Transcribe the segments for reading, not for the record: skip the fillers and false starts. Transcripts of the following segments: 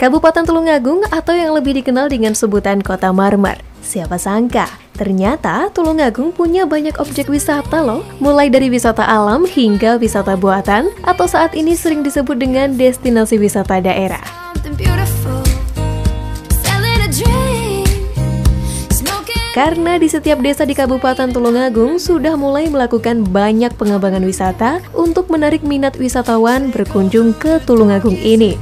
Kabupaten Tulungagung atau yang lebih dikenal dengan sebutan Kota Marmer. Siapa sangka, ternyata Tulungagung punya banyak objek wisata loh. Mulai dari wisata alam hingga wisata buatan atau saat ini sering disebut dengan destinasi wisata daerah. Karena di setiap desa di Kabupaten Tulungagung sudah mulai melakukan banyak pengembangan wisata untuk menarik minat wisatawan berkunjung ke Tulungagung ini.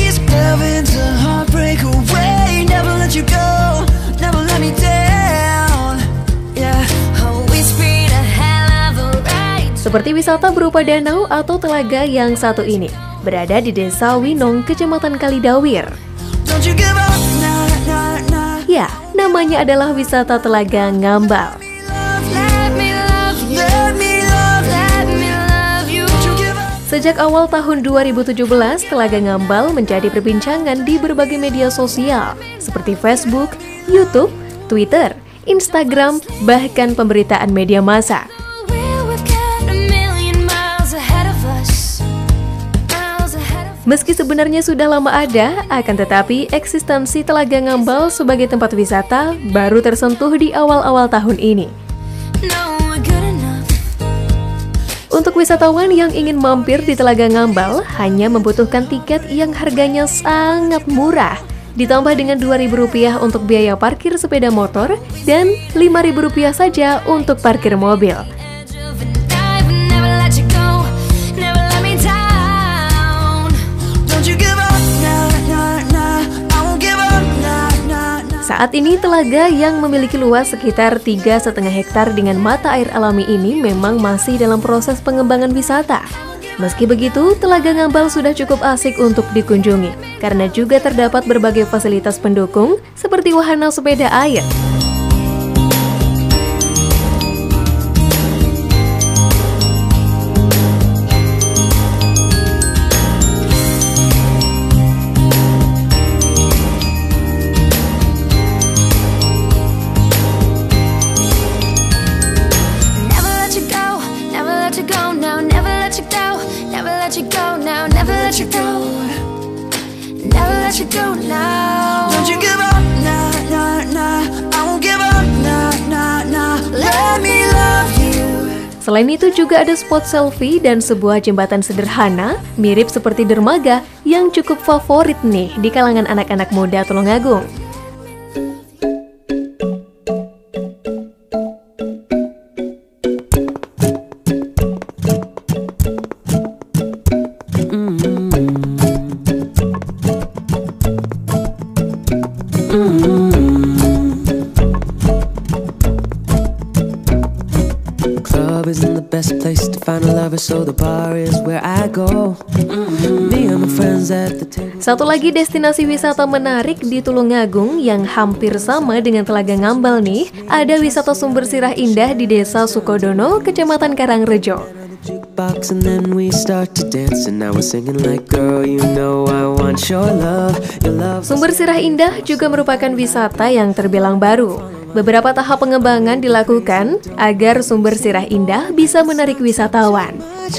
Seperti wisata berupa danau atau telaga yang satu ini, berada di Desa Winong, Kecamatan Kalidawir. Ya, namanya adalah wisata Telaga Ngambal. Sejak awal tahun 2017, Telaga Ngambal menjadi perbincangan di berbagai media sosial seperti Facebook, YouTube, Twitter, Instagram, bahkan pemberitaan media massa. Meski sebenarnya sudah lama ada, akan tetapi eksistensi Telaga Ngambal sebagai tempat wisata baru tersentuh di awal-awal tahun ini. Untuk wisatawan yang ingin mampir di Telaga Ngambal, hanya membutuhkan tiket yang harganya sangat murah, ditambah dengan Rp2.000 untuk biaya parkir sepeda motor dan Rp5.000 saja untuk parkir mobil. Saat ini telaga yang memiliki luas sekitar 3,5 hektar dengan mata air alami ini memang masih dalam proses pengembangan wisata. Meski begitu, Telaga Ngambal sudah cukup asik untuk dikunjungi karena juga terdapat berbagai fasilitas pendukung seperti wahana sepeda air. Selain itu juga ada spot selfie dan sebuah jembatan sederhana mirip seperti dermaga yang cukup favorit nih di kalangan anak-anak muda Tulungagung. Isn't the best place to find a lover, so the bar is where I go. Me and my friends at the table. Satu lagi destinasi wisata menarik di Tulungagung yang hampir sama dengan Telaga Ngambal nih, ada wisata sumber sirah indah di Desa Sukodono, Kecamatan Karangrejo. Sumber sirah indah juga merupakan wisata yang terbilang baru. Beberapa tahap pengembangan dilakukan agar sumber sirah indah bisa menarik wisatawan.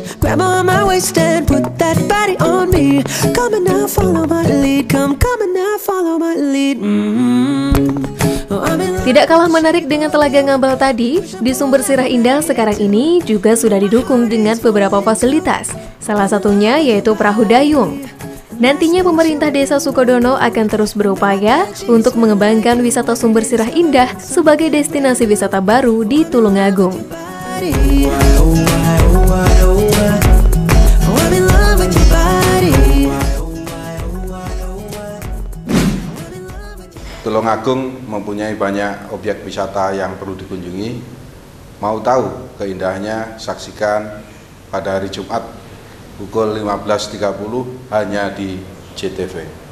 Tidak kalah menarik dengan Telaga Ngambal tadi, di sumber sirah indah sekarang ini juga sudah didukung dengan beberapa fasilitas. Salah satunya yaitu perahu dayung. Nantinya pemerintah Desa Sukodono akan terus berupaya untuk mengembangkan wisata sumber sirah indah sebagai destinasi wisata baru di Tulungagung. Tulungagung mempunyai banyak objek wisata yang perlu dikunjungi. Mau tahu keindahannya? Saksikan pada hari Jumat pukul 15.30 hanya di JTV.